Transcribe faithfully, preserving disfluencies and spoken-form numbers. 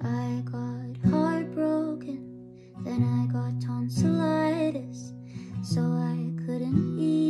I got heartbroken, then I got tonsillitis, so I couldn't eat.